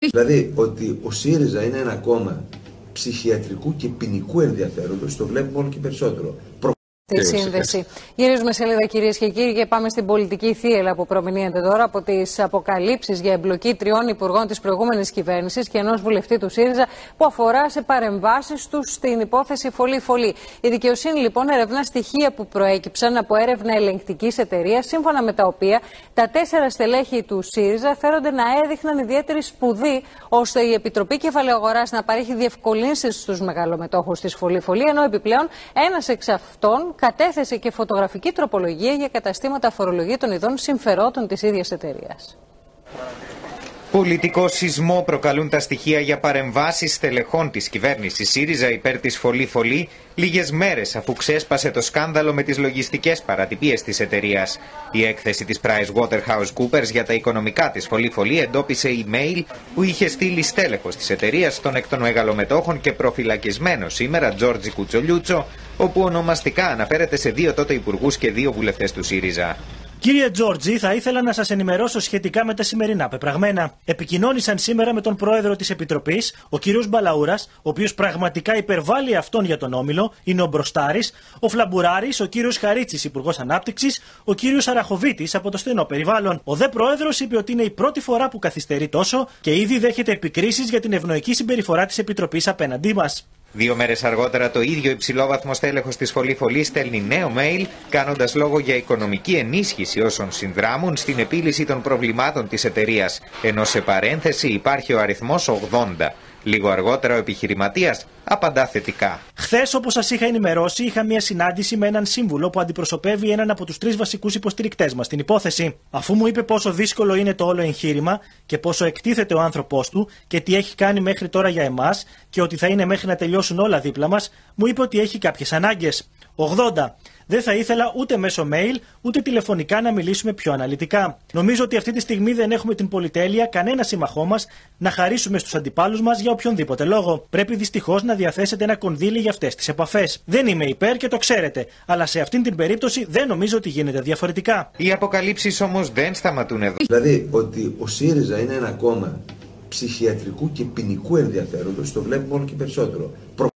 Δηλαδή ότι ο ΣΥΡΙΖΑ είναι ένα κόμμα ψυχιατρικού και ποινικού ενδιαφέροντος, το βλέπουμε όλο και περισσότερο. Τη σύνδεση. Γυρίζουμε σελίδα, κυρίες και κύριοι, και πάμε στην πολιτική θύελλα που προμηνύεται τώρα από τις αποκαλύψεις για εμπλοκή 3 υπουργών της προηγούμενης κυβέρνησης και ενός βουλευτή του ΣΥΡΙΖΑ που αφορά σε παρεμβάσεις τους στην υπόθεση Φωλή-Φωλή. Η δικαιοσύνη λοιπόν ερευνά στοιχεία που προέκυψαν από έρευνα ελεγκτικής εταιρείας, σύμφωνα με τα οποία τα 4 στελέχη του ΣΥΡΙΖΑ φέρονται να έδειχναν ιδιαίτερη σπουδή ώστε η Επιτροπή Κεφαλαίου Αγοράς να παρέχει διευκολύνσεις στους μεγαλομετόχους της Φωλή-Φωλή, ενώ επιπλέον ένας εξ αυτών κατέθεσε και φωτογραφική τροπολογία για καταστήματα φορολογήτων ειδών συμφερόντων της ίδιας εταιρείας. Πολιτικό σεισμό προκαλούν τα στοιχεία για παρεμβάσεις στελεχών της κυβέρνησης ΣΥΡΙΖΑ υπέρ της Φωλή-Φωλή, λίγες μέρες αφού ξέσπασε το σκάνδαλο με τις λογιστικές παρατυπίες της εταιρείας. Η έκθεση της PricewaterhouseCoopers για τα οικονομικά της Φωλή-Φωλή εντόπισε email που είχε στείλει στέλεχος της εταιρείας στον εκ των μεγαλομετόχων και προφυλακισμένο σήμερα Τζόρτζι Κουτσολιούτσο, όπου ονομαστικά αναφέρεται σε 2 τότε υπουργούς και 2 βουλευτές του ΣΥΡΙΖΑ. Κύριε Τζόρτζι, θα ήθελα να σας ενημερώσω σχετικά με τα σημερινά πεπραγμένα. Επικοινώνησαν σήμερα με τον πρόεδρο της Επιτροπής, ο κύριος Μπαλαούρας, ο οποίος πραγματικά υπερβάλλει αυτόν για τον Όμιλο, είναι ο Μπροστάρης, ο Φλαμπουράρης, ο κύριος Χαρίτσης, υπουργός Ανάπτυξης, ο κύριος Αραχοβίτης από το στενό περιβάλλον. Ο δε πρόεδρος είπε ότι είναι η πρώτη φορά που καθυστερεί τόσο και ήδη δέχεται επικρίσεις για την ευνοϊκή συμπεριφορά της Επιτροπής απέναντί μας. 2 μέρες αργότερα το ίδιο υψηλόβαθμο στέλεχος της Φωλή-Φωλή στέλνει νέο mail κάνοντας λόγο για οικονομική ενίσχυση όσων συνδράμουν στην επίλυση των προβλημάτων της εταιρείας, ενώ σε παρένθεση υπάρχει ο αριθμός 80. Λίγο αργότερα ο επιχειρηματίας απαντά θετικά. Χθες, όπως σας είχα ενημερώσει, είχα μια συνάντηση με έναν σύμβουλο που αντιπροσωπεύει έναν από τους 3 βασικούς υποστηρικτές μας στην υπόθεση. Αφού μου είπε πόσο δύσκολο είναι το όλο εγχείρημα και πόσο εκτίθεται ο άνθρωπός του και τι έχει κάνει μέχρι τώρα για εμάς και ότι θα είναι μέχρι να τελειώσουν όλα δίπλα μας, μου είπε ότι έχει κάποιες ανάγκες. 80. Δεν θα ήθελα ούτε μέσω mail ούτε τηλεφωνικά να μιλήσουμε πιο αναλυτικά. Νομίζω ότι αυτή τη στιγμή δεν έχουμε την πολυτέλεια κανένα σύμμαχό μας να χαρίσουμε στους αντιπάλους μας για οποιονδήποτε λόγο. Πρέπει δυστυχώς να διαθέσετε ένα κονδύλι για αυτές τις επαφές. Δεν είμαι υπέρ και το ξέρετε, αλλά σε αυτήν την περίπτωση δεν νομίζω ότι γίνεται διαφορετικά. Οι αποκαλύψεις όμως δεν σταματούν εδώ. Δηλαδή ότι ο ΣΥΡΙΖΑ είναι ένα κόμμα ψυχιατρικού και ποινικού ενδιαφέροντος, το βλέπουμε όλο και περισσότερο.